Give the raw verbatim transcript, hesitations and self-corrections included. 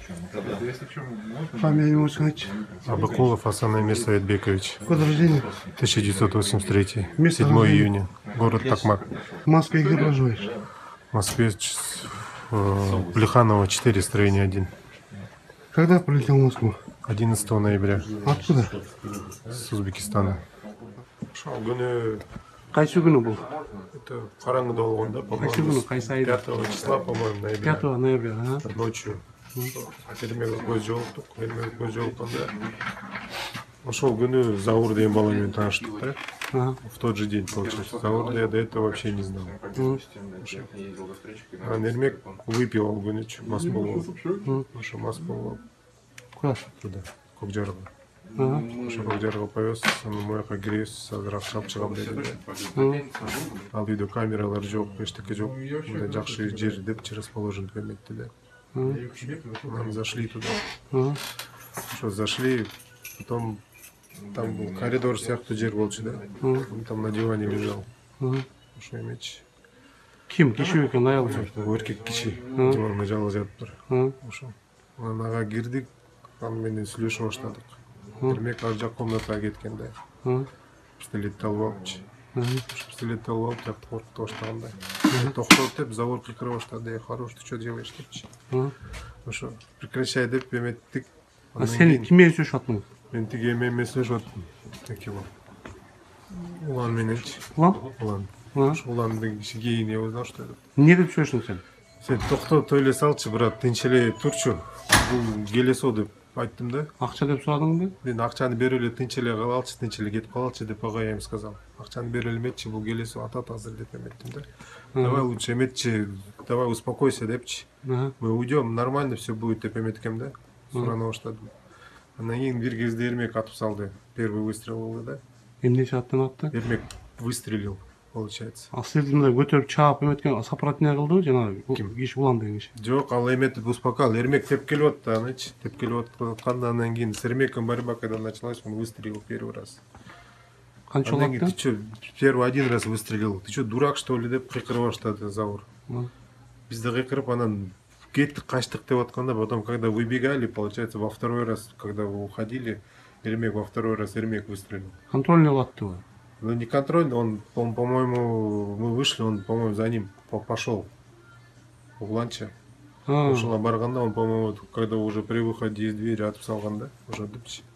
Фамилию можешь сказать? Абакулов Асан Эмир Саидбекович. Год рождения? тысяча девятьсот восемьдесят третий. Место седьмое рождения? июня. Город Токмак. В Москве где проживаешь? В Москве ч- э, Плеханова четыре, строение один. Когда прилетел в Москву? одиннадцатого ноября. Откуда? С Узбекистана. Шел күні, Кайсы күні был? это қараңғыда болған да, Кайсы күні? по-моему, Кайсы айда? пятого числа, по-моему, ноября. пятого ноября, ага. Ночью. Ермегі көз жолықтық, ермегі көз жолыққанда. Ошол күні Заур деген баламен таныштық да. Ага. В тот же день, получается. Заур я до этого вообще не знал. Мгм. А Нермек выпил ол күні, мас болып. Мгм. Ошо мас болып Куда? туда, Көкжарға. Ага. Ошо Көкжарға повез, аны мояка киребиз, азыраак чалып чыгам деди да. Ага. Ал үйдө камералар жок, эчтеке жок. Мындай жакшы жер депчи расположен эметти да. Ага. Мы зашли туда. Ага. Что зашли, потом там был коридор сяктуу жер болчу да. Ага. Он там на диване лежал. Ага. Ошо эмечи. Ким? Киши экен, аял экен? Эркек киши Ага. диванда жалгыз жатыптыр. Ага. Ошо. Анан ага кирдик, аны менен сүйлөшүп баштадык. Ага. Эрмек ар жак комнатага кеткен да. Ага. Пистолетти алып алыпчы. Ага. Ошо пистолетти алып алып жакты коркута баштаганда. Токтот деп Завур кыйкыра баштады. «Эй, хорош, ты что делаешь?» депчи. Ага. Ошо прекращай деп эметтик. А сен киммен сүйлөшүп аттың? Мен тиги эме эме сүйлөшүп аттым. Эки бол. Улан мененчи. Улан? Улан. Ага. Ошо уландын киши кийин я узнал, что это. Не деп сүйлөштүң сен? Сен токтоп тойлой салчы, брат, тынч эле турчу. Бул келесо деп айттым да. Акча деп сурадыңбы? Мен акчаны берип эле тынч эле калалчы, тынч эле кетип калалчы деп ага эми сказал. Акчаны берип эле эметчи, бул келесо атат азыр деп эметтим да. Давай лучше эметчи, давай успокойся депчи. Ага. Мы уйдем, нормально все будет деп эметкем да. Сурана баштадым. Андан кийин бир кезде Эрмек атып салды. Первый выстрел болду да. Эмнече аттан атты? Эрмек выстрелил, получается. А силди мындай көтөрүп чаап эметкен сопротивление кылдыбы жанагы? Ким? Киши Улан деген киши. Жок, ал эметип успокаивал. Эрмек теп келип атты анычы. Теп келип атканда андан кийин с Эрмеком борьба когда началась, он выстрелил первый раз. Канча Андан кийин атты? ты чё, первый один раз выстрелил. Ты чё, дурак что ли деп кыйкырып баштады Заур. Биз да кыйкырып анан кеттик, качтык деп атканда, потом когда выбегали, получается, во второй раз, когда вы уходили, Эрмек во второй раз Эрмек выстрелил. Контрольный аттыбы? Ну не контрольный, он, он по-моему, мы вышли, он, по-моему, за ним по- пошел. Уланча. А. Ошоға барганда, он, по-моему, когда уже при выходе из двери атып салган да, уже депчи.